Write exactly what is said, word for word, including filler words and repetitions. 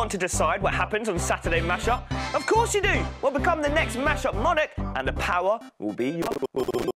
want to decide what happens on Saturday Mashup? Of course you do! Well, become the next Mashup monarch and the power will be yours.